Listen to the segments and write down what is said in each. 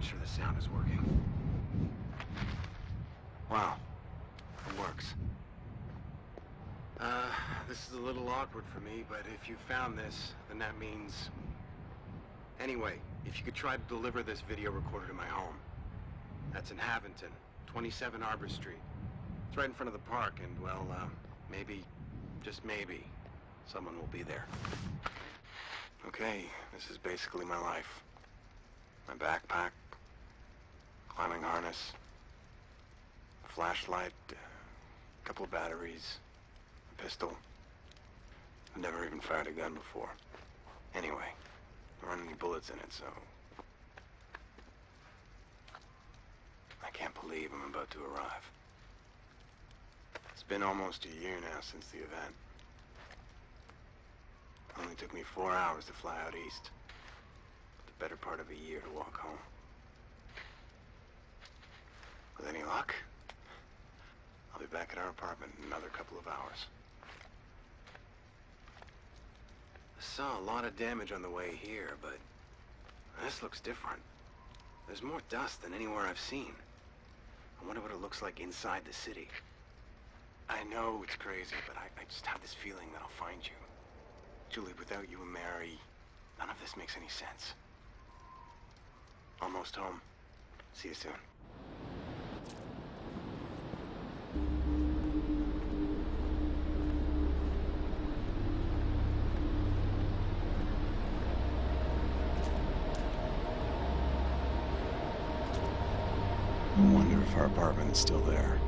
sure the sound is working. Wow. It works. This is a little awkward for me, but if you found this, then that means... Anyway, if you could try to deliver this video recorder to my home. That's in Havington, 27 Arbor Street. It's right in front of the park, and, well, maybe, just maybe, someone will be there. Okay, this is basically my life. My backpack, climbing harness, a flashlight, a couple of batteries, a pistol. I've never even fired a gun before. Anyway, there aren't any bullets in it, so... I can't believe I'm about to arrive. It's been almost a year now since the event. It only took me 4 hours to fly out east. The better part of a year to walk home. With any luck, I'll be back at our apartment in another couple of hours. I saw a lot of damage on the way here, but this looks different. There's more dust than anywhere I've seen. I wonder what it looks like inside the city. I know it's crazy, but I just have this feeling that I'll find you. Julie, without you and Mary, none of this makes any sense. Almost home. See you soon. I wonder if our apartment is still there.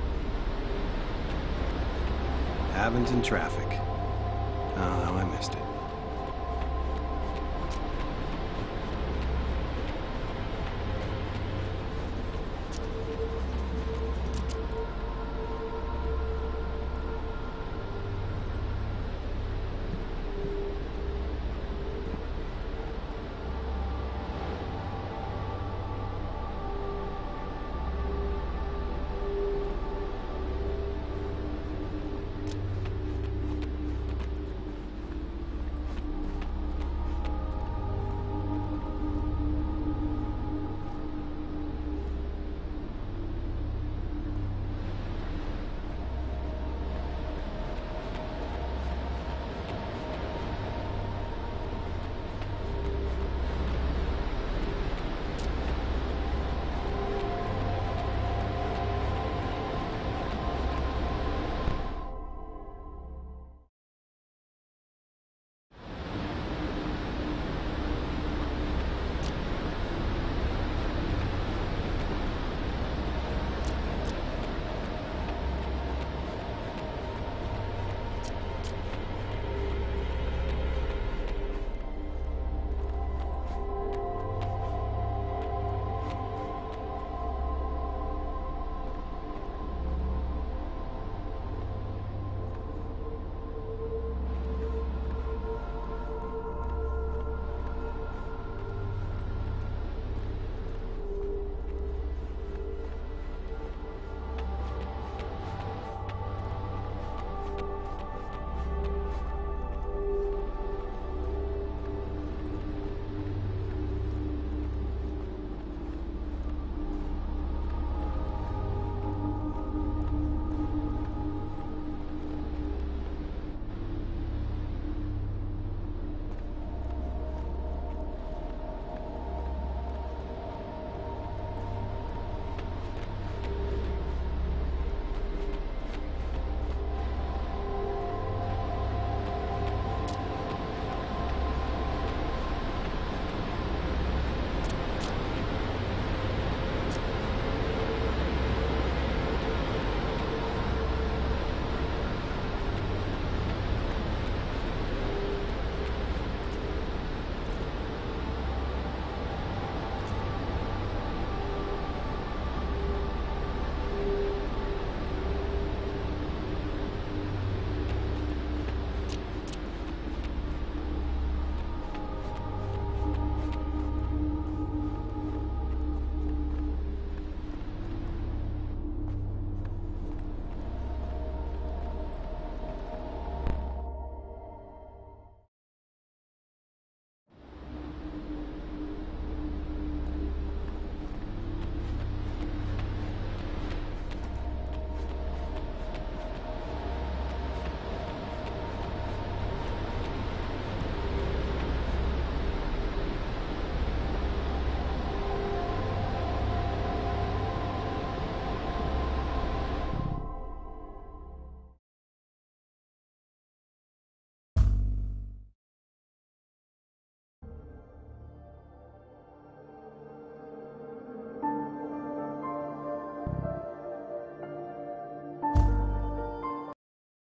Havington traffic. Oh, how I missed it.